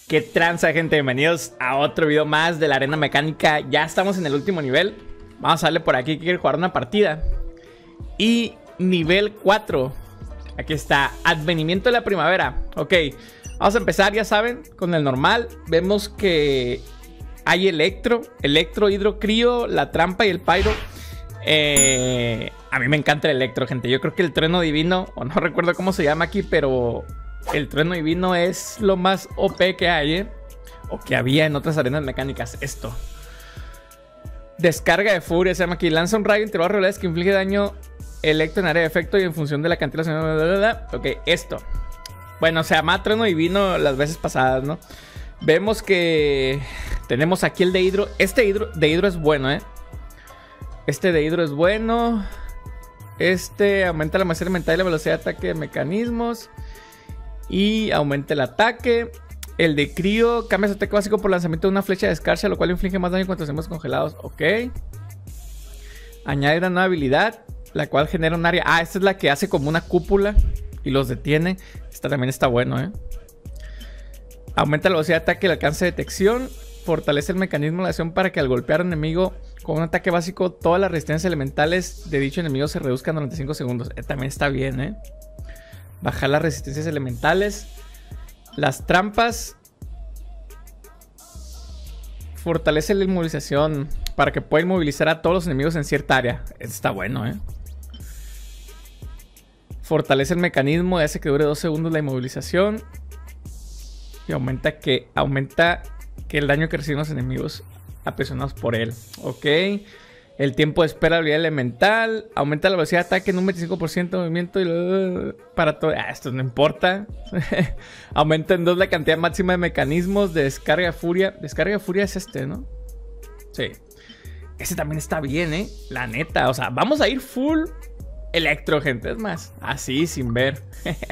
¿Qué tranza, gente? Bienvenidos a otro video más de la arena mecánica. Ya estamos en el último nivel. Vamos a darle por aquí que quiere jugar una partida. Y nivel 4. Aquí está, advenimiento de la primavera. Ok, vamos a empezar, ya saben, con el normal. Vemos que hay electro, hidro, crío, la trampa y el pyro. A mí me encanta el electro, gente. Yo creo que el trueno divino, o no recuerdo cómo se llama aquí, pero el trueno divino es lo más OP que hay, ¿eh? O que había en otras arenas mecánicas. Esto. Descarga de furia, se llama aquí. Lanza un rayo intervalo regulares que inflige daño electro en área de efecto y en función de la cantidad de... Ok, esto. Bueno, se llama trueno divino las veces pasadas, ¿no? Vemos que tenemos aquí el de hidro. Este de hidro es bueno, ¿eh? Este de hidro es bueno. Este aumenta la almacén mental y la velocidad de ataque de mecanismos. Y aumenta el ataque. El de crío cambia su ataque básico por lanzamiento de una flecha de escarcha, lo cual inflige más daño cuando estemos congelados. Ok. Añade una nueva habilidad, la cual genera un área. Ah, esta es la que hace como una cúpula y los detiene. Esta también está bueno, ¿eh? Aumenta la velocidad de ataque y el alcance de detección. Fortalece el mecanismo de acción para que al golpear a un enemigo con un ataque básico, todas las resistencias elementales de dicho enemigo se reduzcan durante 5 segundos. También está bien, ¿eh? Bajar las resistencias elementales. Las trampas. Fortalece la inmovilización para que pueda inmovilizar a todos los enemigos en cierta área. Está bueno, ¿eh? Fortalece el mecanismo y hace que dure 2 segundos la inmovilización. Y aumenta que el daño que reciben los enemigos apresionados por él. Ok. El tiempo de espera, habilidad elemental. Aumenta la velocidad de ataque en un 25% de movimiento. Y para todo. Esto no importa. Aumenta en 2 la cantidad máxima de mecanismos de descarga de furia. Descarga de furia es este, ¿no? Sí. Ese también está bien, ¿eh? La neta. O sea, vamos a ir full electro, gente. Es más, así, sin ver.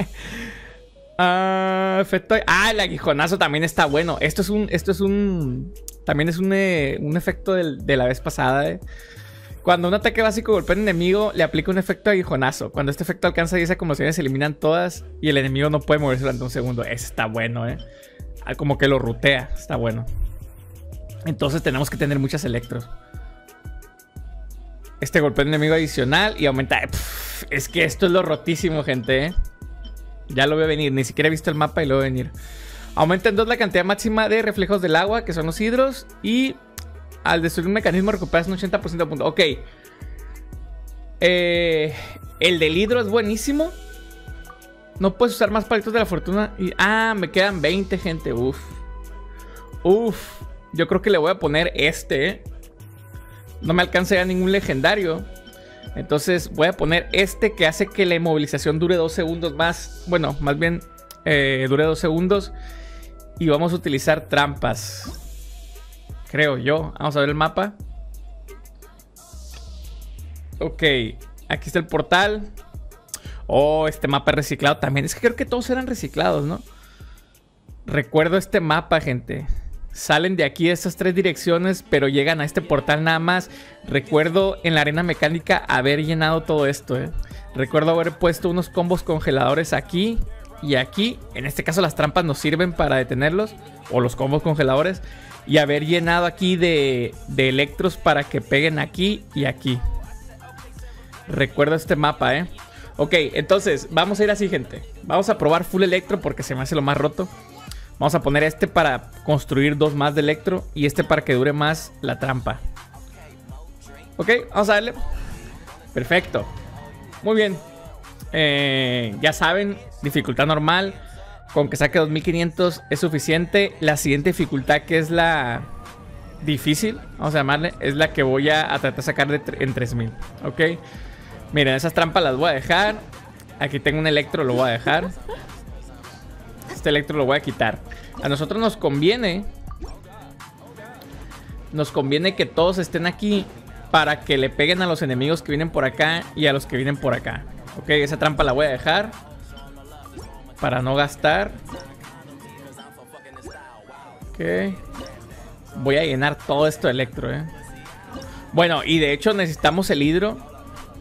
Efecto. El aguijonazo también está bueno. También es un efecto de la vez pasada, ¿eh? Cuando un ataque básico golpea a un enemigo, le aplica un efecto de aguijonazo. Cuando este efecto alcanza 10 acumulaciones, se eliminan todas y el enemigo no puede moverse durante un segundo. Ese está bueno, ¿eh? Como que lo rutea. Está bueno. Entonces tenemos que tener muchas electros. Este golpea a un enemigo adicional y aumenta... es que esto es lo rotísimo, gente, ¿eh? Ya lo veo venir. Ni siquiera he visto el mapa y lo veo venir. Aumenta en 2 la cantidad máxima de reflejos del agua, que son los hidros. Y al destruir un mecanismo recuperas un 80% de puntos. Ok. El del hidro es buenísimo. No puedes usar más palitos de la fortuna. Me quedan 20, gente. Uf. Yo creo que le voy a poner este, ¿eh? No me alcanza ya ningún legendario. Entonces voy a poner este que hace que la inmovilización dure 2 segundos más. Bueno, más bien dure 2 segundos. Y vamos a utilizar trampas, creo yo. Vamos a ver el mapa. Ok, aquí está el portal. Este mapa es reciclado también. Es que creo que todos eran reciclados, ¿no? Recuerdo este mapa, gente. Salen de aquí estas 3 direcciones, pero llegan a este portal nada más. Recuerdo en la arena mecánica haber llenado todo esto, ¿eh? Recuerdo haber puesto unos combos congeladores aquí y aquí. En este caso las trampas nos sirven para detenerlos, o los combos congeladores. Y haber llenado aquí de electros para que peguen aquí y aquí. Recuerdo este mapa, ¿eh? Ok, entonces vamos a ir así, gente. Vamos a probar full electro porque se me hace lo más roto. Vamos a poner este para construir 2 más de electro y este para que dure más la trampa. Ok, vamos a darle. Perfecto. Muy bien. Ya saben, dificultad normal. Con que saque 2500 es suficiente. La siguiente dificultad, que es la difícil, vamos a llamarle, es la que voy a tratar de sacar en 3000. Ok. Miren, esas trampas las voy a dejar. Aquí tengo un electro, lo voy a dejar. Este electro lo voy a quitar. A nosotros nos conviene que todos estén aquí para que le peguen a los enemigos que vienen por acá y a los que vienen por acá. Ok, esa trampa la voy a dejar para no gastar. Ok. Voy a llenar todo esto de electro, ¿eh? Bueno, y de hecho necesitamos el hidro.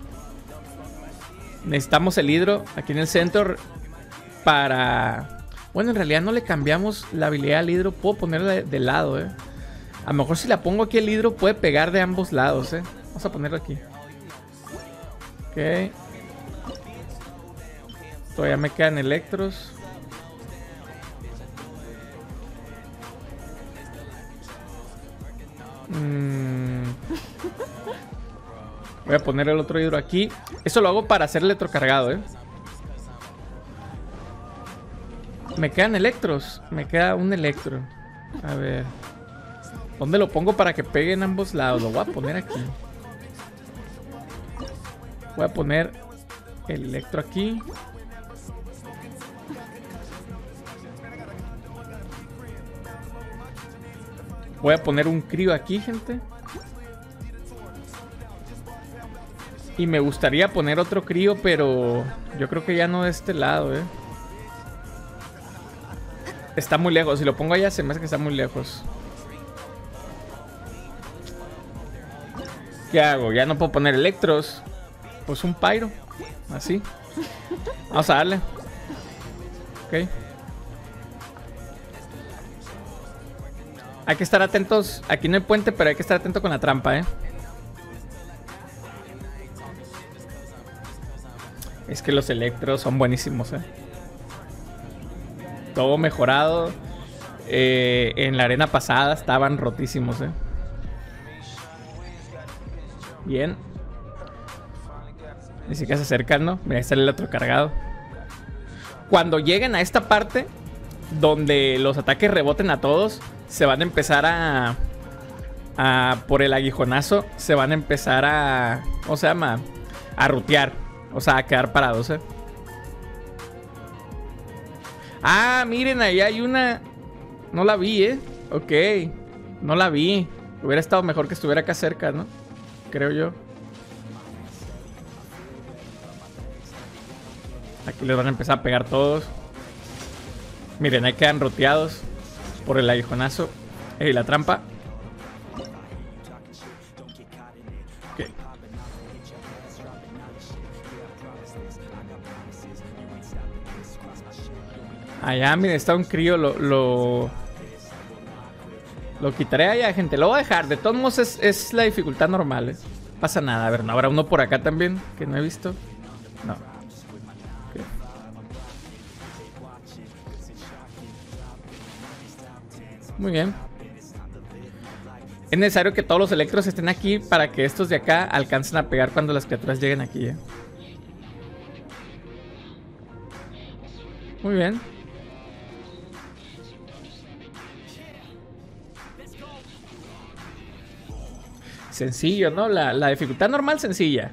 Necesitamos el hidro aquí en el centro para Bueno, en realidad no le cambiamos la habilidad al hidro. Puedo ponerla de lado, A lo mejor si la pongo aquí el hidro puede pegar de ambos lados, Vamos a ponerlo aquí. Ok. Todavía me quedan electros. Voy a poner el otro hidro aquí. Eso lo hago para hacer electrocargado, Me quedan electros. Me queda un electro. A ver. ¿Dónde lo pongo para que pegue en ambos lados? Lo voy a poner aquí. Voy a poner el electro aquí. Voy a poner un crío aquí, gente. Y me gustaría poner otro crío, pero yo creo que ya no de este lado, Está muy lejos. Si lo pongo allá se me hace que está muy lejos. ¿Qué hago? Ya no puedo poner electros. Pues un pyro. Así. Vamos a darle. Ok. Hay que estar atentos. Aquí no hay puente, pero hay que estar atento con la trampa, Es que los electros son buenísimos, Todo mejorado. En la arena pasada estaban rotísimos, Bien. Ni siquiera se acercan, ¿no? Mira, ahí está el electro cargado. Cuando lleguen a esta parte donde los ataques reboten a todos, se van a empezar por el aguijonazo, se van a empezar a... ¿Cómo se llama? A rutear. O sea, a quedar parados, Ah, miren, ahí hay una... No la vi, Ok. No la vi. Hubiera estado mejor que estuviera acá cerca, ¿no? Creo yo. Aquí les van a empezar a pegar todos. Miren, ahí quedan roteados por el aguijonazo. Y la trampa. Okay. Allá, miren, está un crío. Lo quitaré allá, gente. Lo voy a dejar. De todos modos es la dificultad normal, No pasa nada. A ver, ¿no habrá uno por acá también que no he visto? No. Okay. Muy bien. Es necesario que todos los electros estén aquí para que estos de acá alcancen a pegar cuando las criaturas lleguen aquí, Muy bien. Sencillo, ¿no? La dificultad normal sencilla.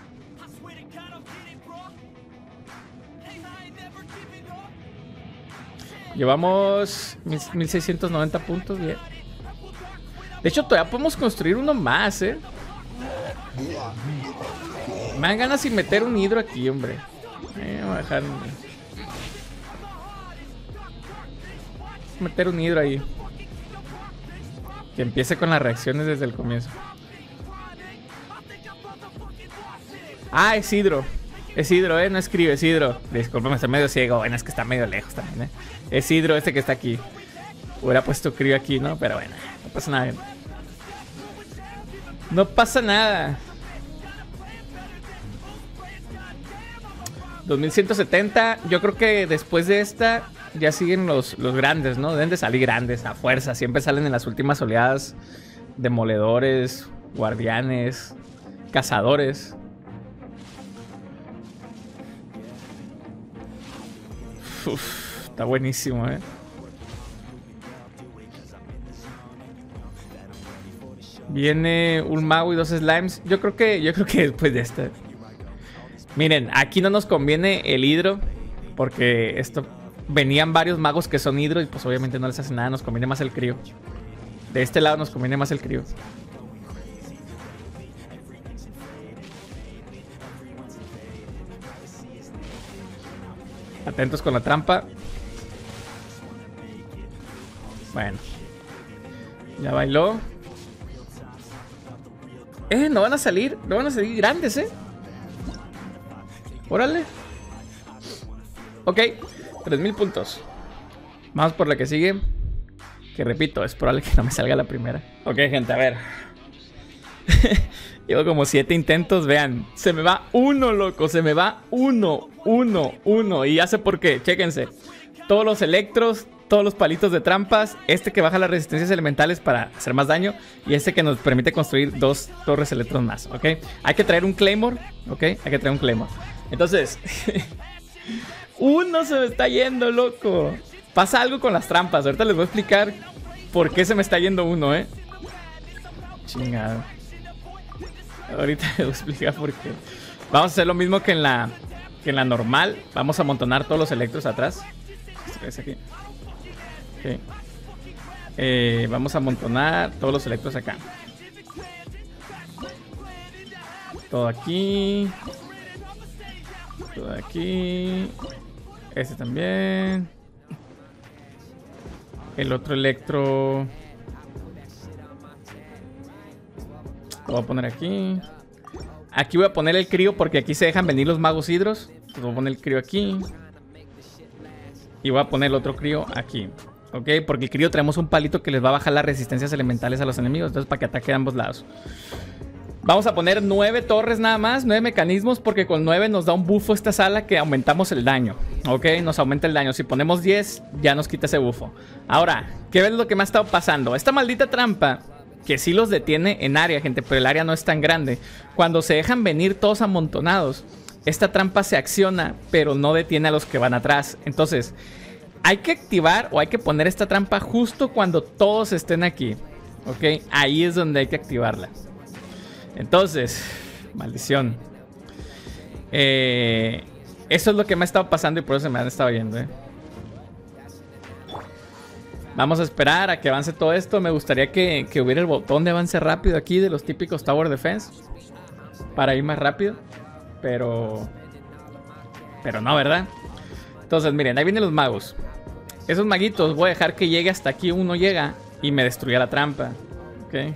Llevamos 1690 puntos, bien. De hecho, todavía podemos construir uno más, Me dan ganas de meter un hidro aquí, hombre. Voy a dejar... meter un hidro ahí. Que empiece con las reacciones desde el comienzo. Ah, es hidro. Es hidro, no escribe, es hidro. Disculpame, estoy medio ciego. Bueno, es que está medio lejos también, Es hidro este que está aquí. Hubiera puesto crío aquí, ¿no? Pero bueno, no pasa nada. No pasa nada. 2170. Yo creo que después de esta ya siguen los grandes, ¿no? Deben de salir grandes a fuerza. Siempre salen en las últimas oleadas. Demoledores, guardianes, cazadores. Uf, está buenísimo, Viene un mago y 2 slimes. Yo creo que después de esta. Miren, aquí no nos conviene el hidro, porque esto venían varios magos que son hidro y pues obviamente no les hace nada. Nos conviene más el crío. De este lado nos conviene más el crío. Atentos con la trampa. Bueno. Ya bailó. No van a salir. No van a salir grandes, Órale. Ok. 3000 puntos. Vamos por la que sigue. Que repito, es probable que no me salga la primera. Ok, gente, a ver. Llevo como 7 intentos, vean. Se me va uno, loco. Se me va uno. Y ya sé por qué, chéquense. Todos los electros, todos los palitos de trampas. Este que baja las resistencias elementales para hacer más daño. Y este que nos permite construir 2 torres electros más, ¿ok? Hay que traer un Claymore, ¿ok? Hay que traer un Claymore. Entonces... uno se me está yendo, loco. Pasa algo con las trampas. Ahorita les voy a explicar por qué se me está yendo uno, Chingado. Ahorita les voy a explicar por qué. Vamos a hacer lo mismo que en la normal. Vamos a amontonar todos los electros atrás. Aquí. Okay. Vamos a amontonar todos los electros acá. Todo aquí. Todo aquí. Este también. El otro electro lo voy a poner aquí. Aquí voy a poner el crío porque aquí se dejan venir los magos hidros. Voy a poner el crío aquí. Y voy a poner el otro crío aquí. Ok, porque el crío traemos un palito que les va a bajar las resistencias elementales a los enemigos. Entonces para que ataque de ambos lados. Vamos a poner 9 torres nada más, 9 mecanismos, porque con 9 nos da un buffo esta sala que aumentamos el daño. Ok, nos aumenta el daño. Si ponemos 10, ya nos quita ese buffo. Ahora, ¿qué es lo que me ha estado pasando? Esta maldita trampa, que sí los detiene en área, gente, pero el área no es tan grande. Cuando se dejan venir todos amontonados, esta trampa se acciona, pero no detiene a los que van atrás. Entonces, hay que activar o hay que poner esta trampa justo cuando todos estén aquí. Ok, ahí es donde hay que activarla. Entonces, maldición. Eso es lo que me ha estado pasando y por eso se me han estado yendo, Vamos a esperar a que avance todo esto. Me gustaría que hubiera el botón de avance rápido aquí de los típicos Tower Defense para ir más rápido. Pero no, ¿verdad? Entonces, miren, ahí vienen los magos. Esos maguitos voy a dejar que llegue hasta aquí. Uno llega y me destruya la trampa. Ok.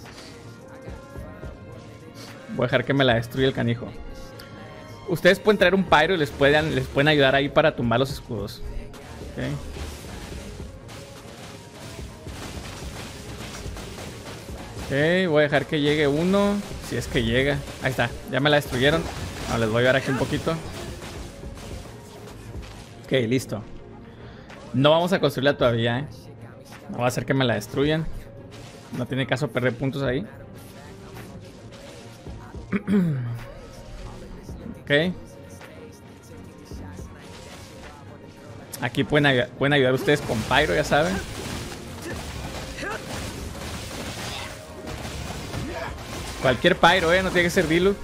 Voy a dejar que me la destruya el canijo. Ustedes pueden traer un pyro y les pueden ayudar ahí para tumbar los escudos. Ok. Ok, voy a dejar que llegue uno. Si es que llega. Ahí está, ya me la destruyeron. Ahora les voy a ayudar aquí un poquito. Ok, listo. No vamos a construirla todavía, No va a hacer que me la destruyan. No tiene caso perder puntos ahí. Ok. Aquí pueden ayudar ustedes con pyro, ya saben. Cualquier pyro, no tiene que ser Diluc.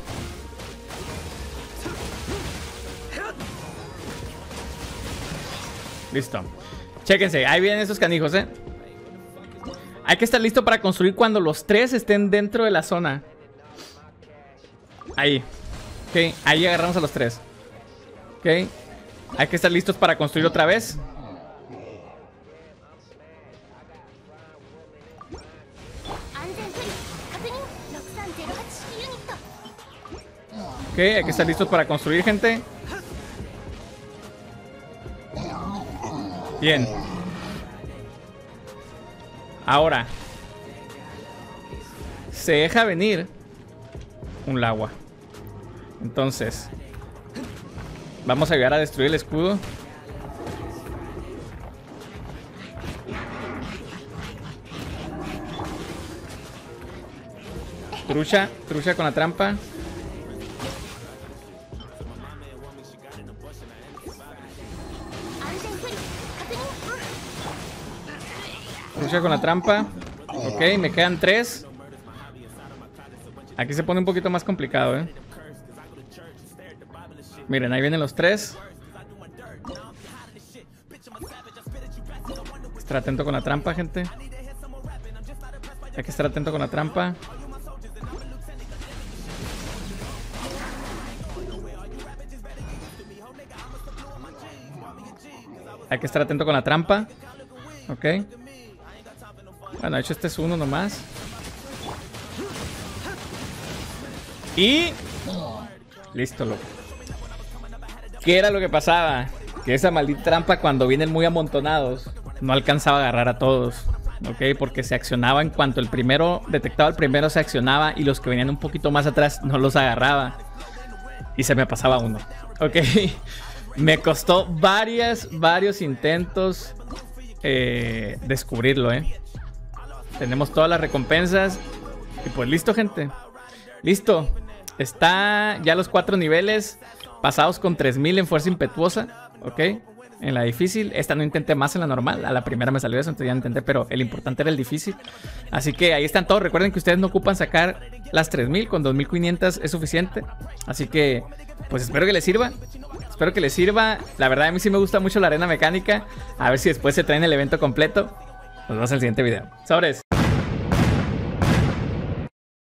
Listo. Chéquense, ahí vienen esos canijos, Hay que estar listo para construir cuando los 3 estén dentro de la zona. Ahí. Ok, ahí agarramos a los 3. Ok. Hay que estar listos para construir otra vez. Ok, hay que estar listos para construir, gente. Bien. Ahora se deja venir un Lagua. Entonces vamos a ayudar a destruir el escudo. Trucha con la trampa. Trucha con la trampa. Ok, me quedan 3. Aquí se pone un poquito más complicado, Miren, ahí vienen los 3. Estar atento con la trampa, gente. Hay que estar atento con la trampa. Hay que estar atento con la trampa. Ok. Bueno, de hecho este es uno nomás. Y... listo, loco. ¿Qué era lo que pasaba? Que esa maldita trampa cuando vienen muy amontonados no alcanzaba a agarrar a todos. Ok, porque se accionaba en cuanto el primero detectaba el primero, se accionaba y los que venían un poquito más atrás no los agarraba. Y se me pasaba uno. Ok, me costó varios intentos descubrirlo, Tenemos todas las recompensas. Y pues listo, gente. Listo. Está ya los 4 niveles pasados con 3000 en fuerza impetuosa. Ok. En la difícil. Esta no intenté más en la normal. A la primera me salió eso, entonces ya intenté. Pero el importante era el difícil. Así que ahí están todos. Recuerden que ustedes no ocupan sacar las 3000. Con 2500 es suficiente. Así que pues espero que les sirva. Espero que les sirva. La verdad a mí sí me gusta mucho la arena mecánica. A ver si después se traen el evento completo. Nos vemos en el siguiente video. Sobres.